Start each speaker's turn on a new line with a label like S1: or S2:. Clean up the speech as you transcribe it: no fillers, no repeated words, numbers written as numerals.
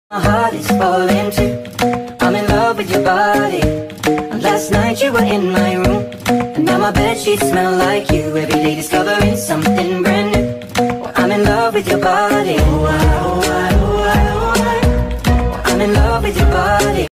S1: My heart is falling too. I'm in love with your body. And last night you were in my room, and now my bedsheets smell like you. Every day discovering something brand new. Well, I'm in love with your body. Oh,